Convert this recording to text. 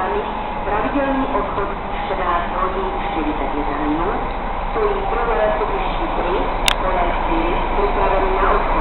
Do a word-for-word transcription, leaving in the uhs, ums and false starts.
vozidlami pravidelný odchod štrnásť hodín štyridsaťjeden minút, stojí prvé letišti tri, ktoré štyri pripravený na odchod.